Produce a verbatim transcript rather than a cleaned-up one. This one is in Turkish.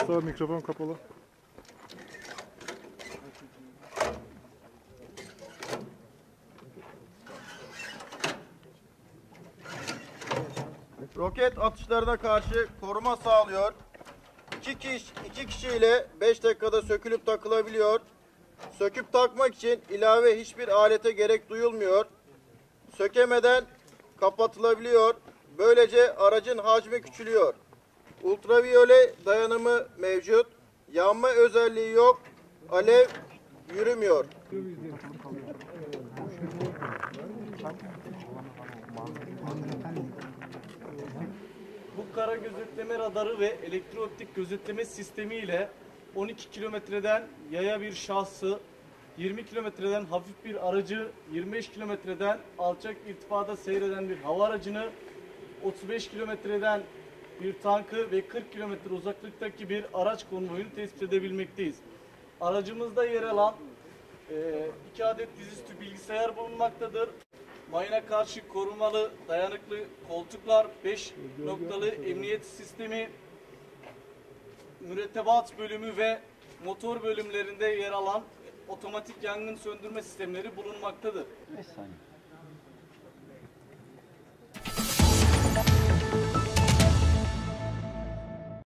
Mustafa mikrofon kapalı. Roket atışlarına karşı koruma sağlıyor. İki kişi, iki kişiyle beş dakikada sökülüp takılabiliyor. Söküp takmak için ilave hiçbir alete gerek duyulmuyor. Sökemeden kapatılabiliyor. Böylece aracın hacmi küçülüyor. Ultraviyole dayanımı mevcut. Yanma özelliği yok. Alev yürümüyor. Bu kara gözetleme radarı ve elektrooptik gözetleme sistemi ile on iki kilometreden yaya bir şahsı, yirmi kilometreden hafif bir aracı, yirmi beş kilometreden alçak irtifada seyreden bir hava aracını, otuz beş kilometreden bir tankı ve kırk kilometre uzaklıktaki bir araç konvoyunu tespit edebilmekteyiz. Aracımızda yer alan e, iki adet dizüstü bilgisayar bulunmaktadır. Mayına karşı korumalı dayanıklı koltuklar, beş noktalı emniyet sistemi, mürettebat bölümü ve motor bölümlerinde yer alan otomatik yangın söndürme sistemleri bulunmaktadır. beş saniye.